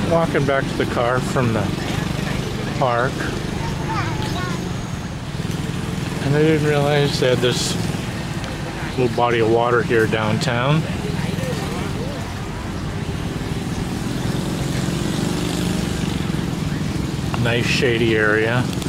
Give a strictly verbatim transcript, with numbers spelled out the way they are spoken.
Walking back to the car from the park, and I didn't realize they had this little body of water here downtown. Nice shady area.